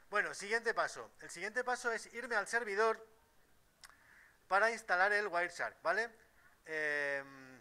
Bueno, siguiente paso. El siguiente paso es irme al servidor para instalar el Wireshark, ¿vale? Eh,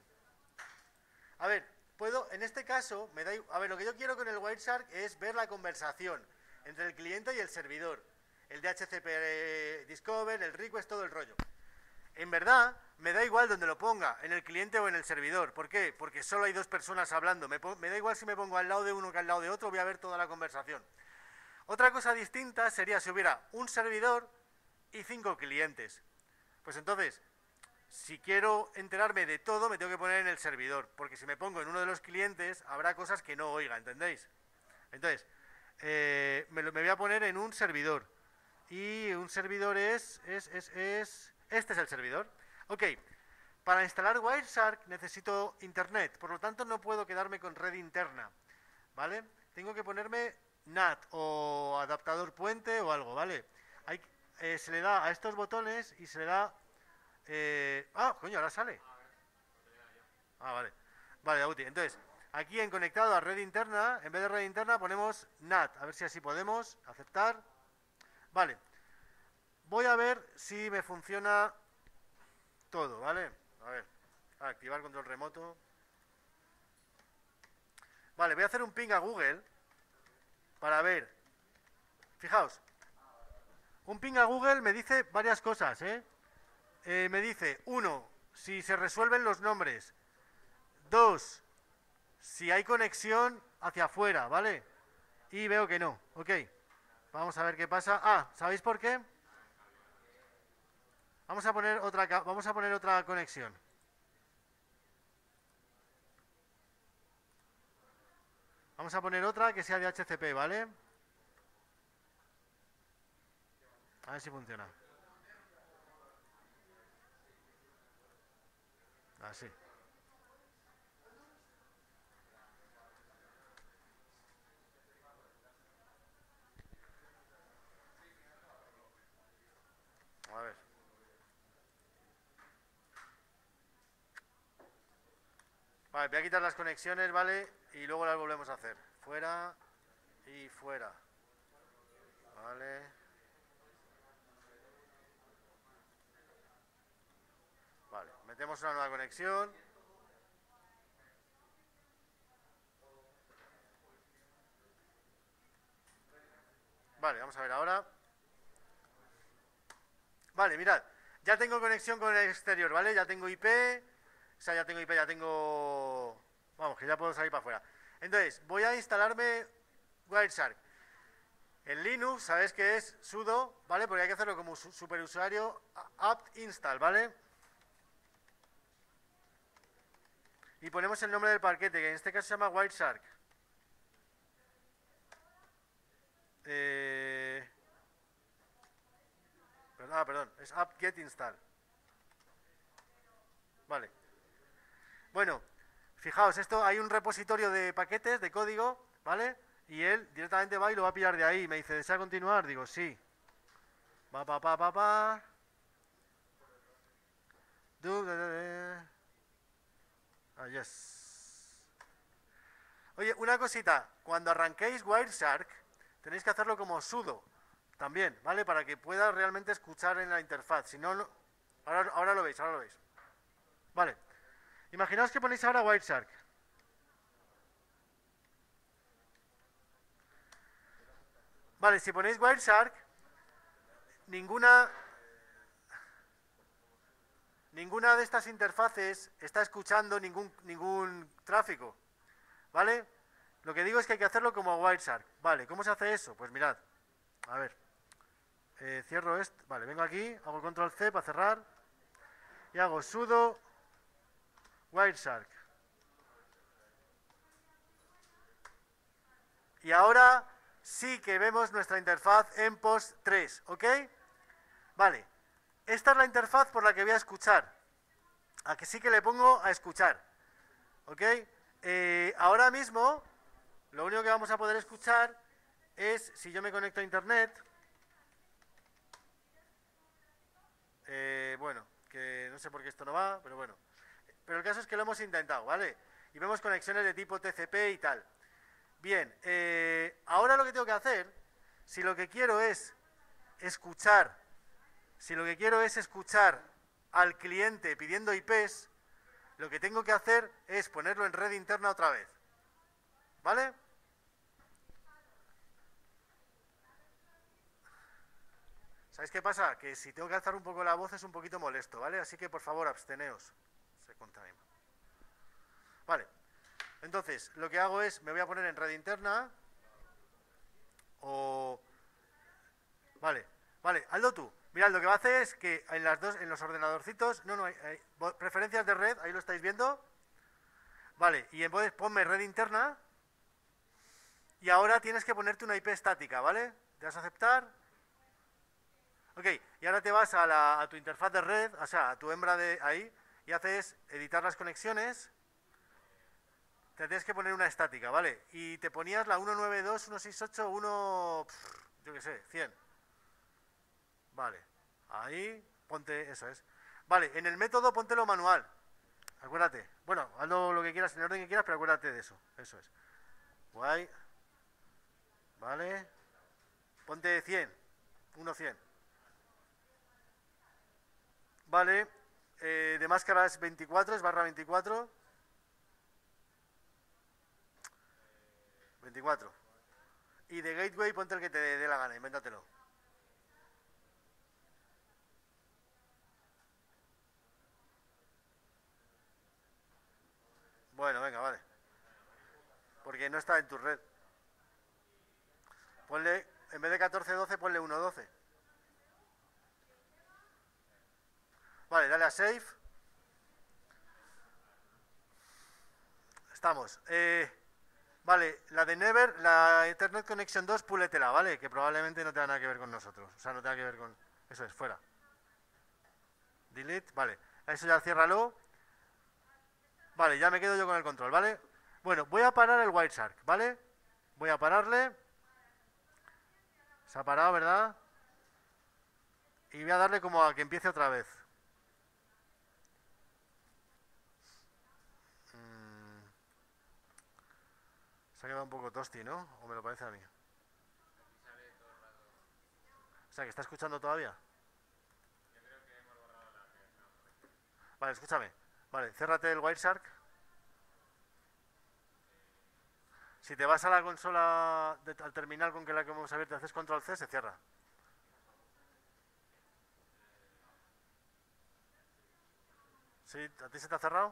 a ver, puedo, en este caso, a ver, lo que yo quiero con el Wireshark es ver la conversación entre el cliente y el servidor. El DHCP Discover, el request, todo el rollo. En verdad, me da igual donde lo ponga, en el cliente o en el servidor. ¿Por qué? Porque solo hay dos personas hablando. Me da igual si me pongo al lado de uno que al lado de otro, voy a ver toda la conversación. Otra cosa distinta sería si hubiera un servidor y 5 clientes. Pues entonces, si quiero enterarme de todo, me tengo que poner en el servidor, porque si me pongo en uno de los clientes, habrá cosas que no oiga, ¿entendéis? Entonces, me voy a poner en un servidor. Y un servidor este es el servidor. Ok, para instalar Wireshark necesito internet, por lo tanto no puedo quedarme con red interna, ¿vale? Tengo que ponerme NAT o adaptador puente o algo, ¿vale? Se le da a estos botones y se le da... coño, ahora sale. Vale. Vale, Auti. Entonces, aquí en conectado a red interna, en vez de red interna ponemos NAT. A ver si así podemos. Aceptar. Vale. Voy a ver si me funciona todo, ¿vale? A ver. Activar control remoto. Vale, voy a hacer un ping a Google para ver. Fijaos. Un ping a Google me dice varias cosas, me dice, 1, si se resuelven los nombres. 2, si hay conexión hacia afuera, ¿vale? Y veo que no, ok. Vamos a ver qué pasa. ¿Sabéis por qué? Vamos a poner otra conexión. Vamos a poner otra que sea de HCP, ¿vale? A ver si funciona. Así. A ver. Vale, voy a quitar las conexiones, ¿vale? Y luego las volvemos a hacer. Fuera y fuera. Vale. Vale, metemos una nueva conexión. Vale, vamos a ver ahora. Vale, mirad. Ya tengo conexión con el exterior, ¿vale? Ya tengo IP. O sea, ya tengo IP, ya tengo... Vamos, que ya puedo salir para afuera. Entonces, voy a instalarme Wireshark. En Linux, ¿sabes qué es? Sudo, ¿vale? Porque hay que hacerlo como superusuario apt install, ¿vale? Y ponemos el nombre del paquete, que en este caso se llama Wireshark. Perdón, es apt-get install. Vale. Bueno, fijaos, esto hay un repositorio de paquetes, de código, ¿vale? Y él directamente va y lo va a pillar de ahí. Me dice, ¿desea continuar? Digo, sí. Yes. Oye, una cosita. Cuando arranquéis Wireshark, tenéis que hacerlo como sudo. También, ¿vale? Para que pueda realmente escuchar en la interfaz. Si no, ahora lo veis, ahora lo veis. Vale. Imaginaos que ponéis ahora Wireshark. Vale, si ponéis Wireshark, ninguna de estas interfaces está escuchando ningún tráfico, ¿vale? Lo que digo es que hay que hacerlo como Wireshark. Vale, ¿cómo se hace eso? Pues mirad, a ver, cierro esto, vale, vengo aquí, hago control C para cerrar y hago sudo Wireshark. Y ahora sí que vemos nuestra interfaz en post 3, ¿ok? Vale, esta es la interfaz por la que voy a escuchar. A que sí que le pongo a escuchar, ¿ok? Ahora mismo, lo único que vamos a poder escuchar es si yo me conecto a internet. Bueno, que no sé por qué esto no va, pero bueno. Pero el caso es que lo hemos intentado, ¿vale? Y vemos conexiones de tipo TCP y tal. Bien, ahora lo que tengo que hacer Si lo que quiero es escuchar, al cliente pidiendo IPs, lo que tengo que hacer es ponerlo en red interna otra vez. ¿Vale? ¿Sabéis qué pasa? Que si tengo que alzar un poco la voz es un poquito molesto, ¿vale? Así que por favor, absteneos. Vale. Entonces, lo que hago es, me voy a poner en red interna. Vale, hazlo tú. Mirad, lo que va a hacer es que en los ordenadorcitos, hay preferencias de red, ahí lo estáis viendo. Vale, y entonces ponme red interna. Y ahora tienes que ponerte una IP estática, ¿vale? ¿Te vas a aceptar? Ok, y ahora te vas a tu interfaz de red, o sea, a tu hembra de ahí, y haces editar las conexiones. Te tienes que poner una estática, ¿vale? Y te ponías la 192.168.1, yo qué sé, 100. Vale, ahí, ponte, eso es. Vale, en el método póntelo manual. Acuérdate. Bueno, hazlo lo que quieras, en el orden que quieras, pero acuérdate de eso. Eso es. Guay. Vale. Ponte 100. 1.100. Vale. De máscaras 24, es barra 24. 24. Y de gateway ponte el que te dé la gana, invéntatelo. Bueno, venga, vale. Porque no está en tu red. Ponle, en vez de 14.12, ponle 1.12. Vale, dale a save. Estamos. Vale, la de Never, la Ethernet Connection 2, púletela, ¿vale? Que probablemente no tenga nada que ver con nosotros. O sea, no tenga que ver con... Eso es, fuera. Delete, vale. Eso ya ciérralo. Vale, ya me quedo yo con el control, ¿vale? Bueno, voy a parar el Wireshark, ¿vale? Voy a pararle. Se ha parado, ¿verdad? Y voy a darle como a que empiece otra vez. Se ha quedado un poco tosti, ¿no? ¿O me lo parece a mí? O sea, que está escuchando todavía. Vale, escúchame. Vale, cérrate el Wireshark. Si te vas a la consola, al terminal con la que hemos abierto, haces control C, se cierra. ¿Sí? ¿A ti se te ha cerrado?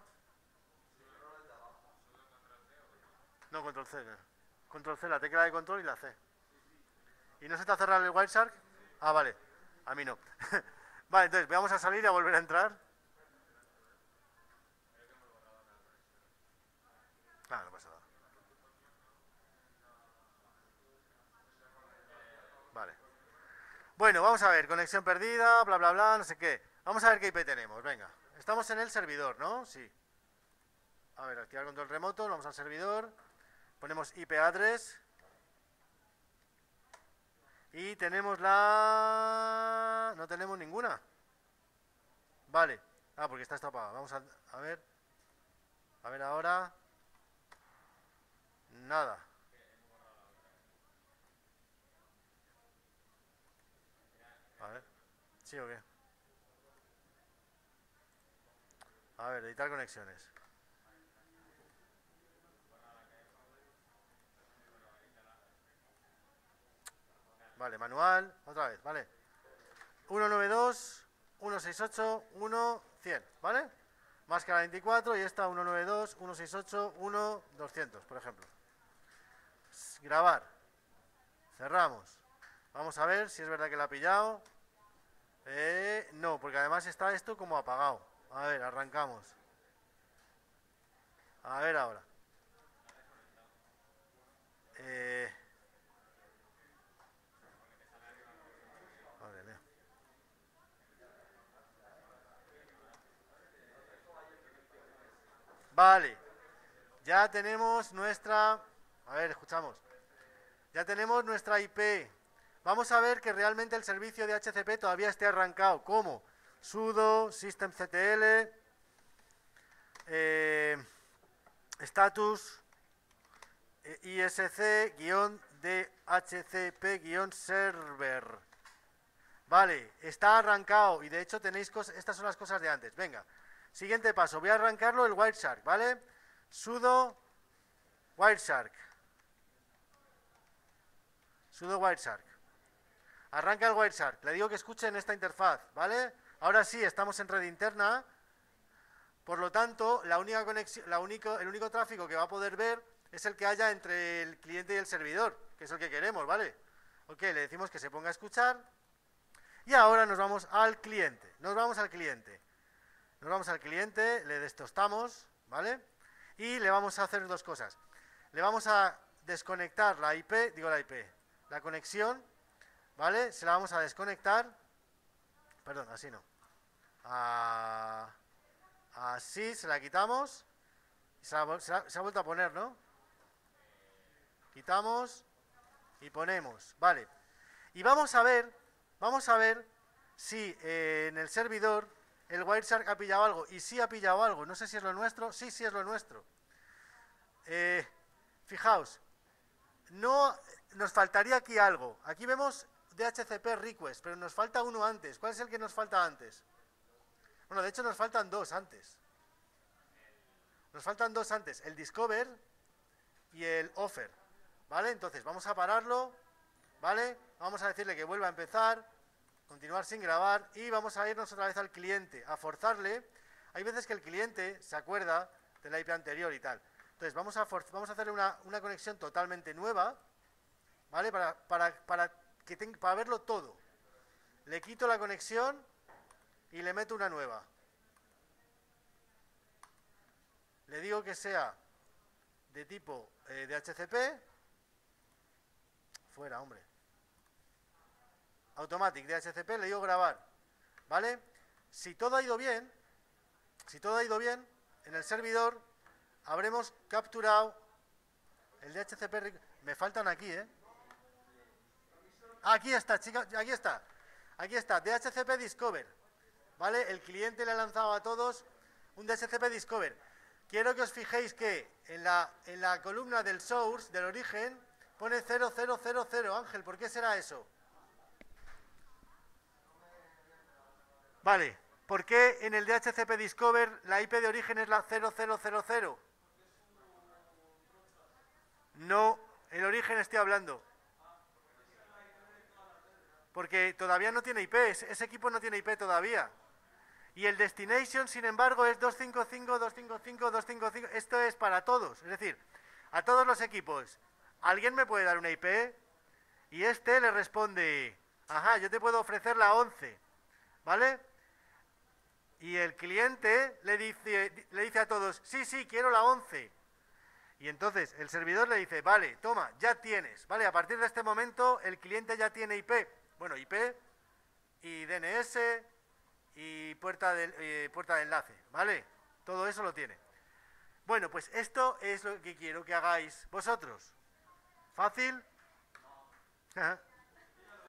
No, control C. Control C, la tecla de control y la C. ¿Y no se te ha cerrado el Wireshark? Ah, vale. A mí no. Vale, entonces vamos a salir y a volver a entrar. Ah, no pasa nada. Vale. Bueno, vamos a ver. Conexión perdida, bla, bla, bla, no sé qué. Vamos a ver qué IP tenemos. Venga. Estamos en el servidor, ¿no? Sí. A ver, activar control remoto. Vamos al servidor. Ponemos IP address. Y tenemos la... No tenemos ninguna. Vale. Ah, porque está apagado. Vamos a ver. A ver ahora. Nada. A ver. ¿Sí o qué? A ver, editar conexiones. Vale, manual. Otra vez, vale. 192, 168, 100, ¿vale? Máscara 24 y esta 192, 168, 1200, por ejemplo. Grabar. Cerramos. Vamos a ver si es verdad que la ha pillado. No, porque además está esto como apagado. A ver, arrancamos. A ver ahora. Madre mía. Vale. Ya tenemos nuestra... A ver, escuchamos. Ya tenemos nuestra IP. Vamos a ver que realmente el servicio de HCP todavía esté arrancado. ¿Cómo? Sudo, systemctl, status, isc-d DHCP-server. Vale, está arrancado y de hecho tenéis estas son las cosas de antes. Venga, siguiente paso, voy a arrancarlo el Wireshark, ¿vale? Sudo Wireshark. Sudo Wireshark. Arranca el Wireshark. Le digo que escuche en esta interfaz, ¿vale? Ahora sí, estamos en red interna. Por lo tanto, la única conexión, el único tráfico que va a poder ver es el que haya entre el cliente y el servidor, que es el que queremos, ¿vale? Ok, le decimos que se ponga a escuchar. Y ahora nos vamos al cliente. Nos vamos al cliente, le destostamos, ¿vale? Y le vamos a hacer dos cosas. Le vamos a desconectar la conexión, ¿vale? Se la vamos a desconectar. Perdón, así no. Así, se la quitamos. Se ha vuelto a poner, ¿no? Quitamos y ponemos, vale. Y vamos a ver si en el servidor el Wireshark ha pillado algo. Y sí ha pillado algo. No sé si es lo nuestro. Sí, sí es lo nuestro. Fijaos, no nos faltaría aquí algo. Aquí vemos DHCP request, pero nos falta uno antes. ¿Cuál es el que nos falta antes? Bueno, de hecho nos faltan dos antes. El discover y el offer, ¿vale? Entonces vamos a pararlo, ¿vale? Vamos a decirle que vuelva a empezar, continuar sin grabar y vamos a irnos otra vez al cliente, a forzarle. Hay veces que el cliente se acuerda de la IP anterior y tal. Entonces vamos a hacerle una conexión totalmente nueva, ¿vale? Para verlo todo. Le quito la conexión y le meto una nueva. Le digo que sea de tipo DHCP. Fuera, hombre. Automatic DHCP, le digo grabar. ¿Vale? Si todo ha ido bien, en el servidor habremos capturado el DHCP. Me faltan aquí, ¿eh? Aquí está, chicos, aquí está. Aquí está, DHCP Discover. ¿Vale? El cliente le ha lanzado a todos un DHCP Discover. Quiero que os fijéis que en la columna del source, del origen, pone 0000. Ángel, ¿por qué será eso? Vale, ¿por qué en el DHCP Discover la IP de origen es la 0000? No, el origen estoy hablando. Porque todavía no tiene IP, ese equipo no tiene IP todavía. Y el destination, sin embargo, es 255, 255, 255. Esto es para todos, es decir, a todos los equipos. ¿Alguien me puede dar una IP? Y este le responde, ajá, yo te puedo ofrecer la 11, ¿vale? Y el cliente le dice a todos, sí, sí, quiero la 11. Y entonces el servidor le dice, vale, toma, ya tienes, ¿vale? A partir de este momento el cliente ya tiene IP. Bueno, IP y DNS y puerta de enlace, ¿vale? Todo eso lo tiene. Bueno, pues esto es lo que quiero que hagáis vosotros. ¿Fácil? Ajá.